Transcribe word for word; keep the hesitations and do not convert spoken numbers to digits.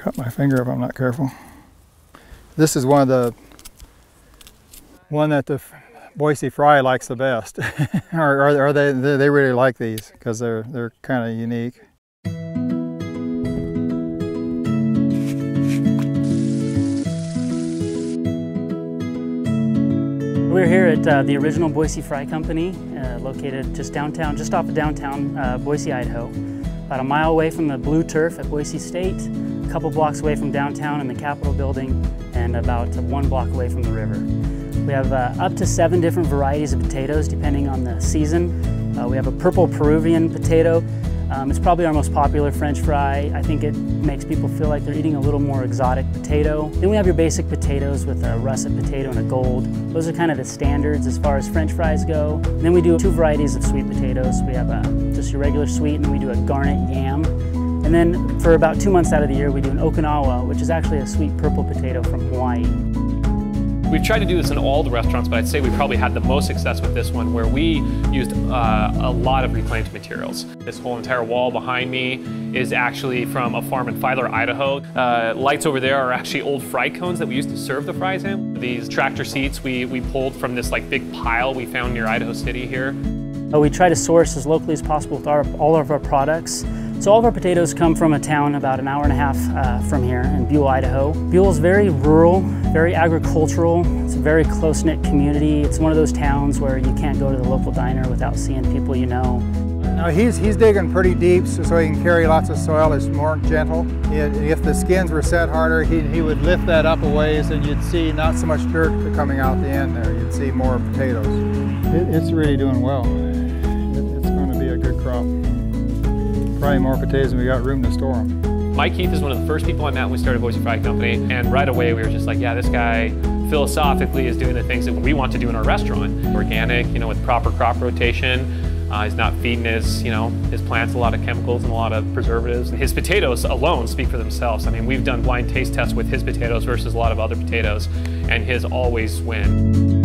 cut my finger if I'm not careful. This is one of the one that the Boise Fry likes the best. or, or, or they they really like these because they're they're kind of unique. We're here at uh, the original Boise Fry Company, uh, located just downtown, just off of downtown uh, Boise, Idaho. About a mile away from the blue turf at Boise State, a couple blocks away from downtown in the Capitol building, and about one block away from the river. We have uh, up to seven different varieties of potatoes depending on the season. Uh, we have a purple Peruvian potato. Um, it's probably our most popular French fry. I think it makes people feel like they're eating a little more exotic potato. Then we have your basic potatoes with a russet potato and a gold. Those are kind of the standards as far as French fries go. And then we do two varieties of sweet potatoes. We have a, just your regular sweet, and then we do a garnet yam. And then for about two months out of the year, we do an Okinawa, which is actually a sweet purple potato from Hawaii. We've tried to do this in all the restaurants, but I'd say we probably had the most success with this one, where we used uh, a lot of reclaimed materials. This whole entire wall behind me is actually from a farm in Filer, Idaho. Uh, lights over there are actually old fry cones that we used to serve the fries in. These tractor seats we, we pulled from this like big pile we found near Idaho City here. Uh, we try to source as locally as possible with our, all of our products. So all of our potatoes come from a town about an hour and a half uh, from here in Buell, Idaho. Buell is very rural, very agricultural. It's a very close-knit community. It's one of those towns where you can't go to the local diner without seeing people you know. Now he's, he's digging pretty deep so, so he can carry lots of soil. It's more gentle. It, if the skins were set harder, he, he would lift that up a ways and you'd see not so much dirt coming out the end there. You'd see more potatoes. It, it's really doing well. It, it's going to be a good crop. Probably more potatoes than we got room to store them. Mike Keith is one of the first people I met when we started Boise Fry Company, and right away we were just like, yeah, this guy philosophically is doing the things that we want to do in our restaurant. Organic, you know, with proper crop rotation. Uh, he's not feeding his, you know, his plants a lot of chemicals and a lot of preservatives. His potatoes alone speak for themselves. I mean, we've done blind taste tests with his potatoes versus a lot of other potatoes, and his always win.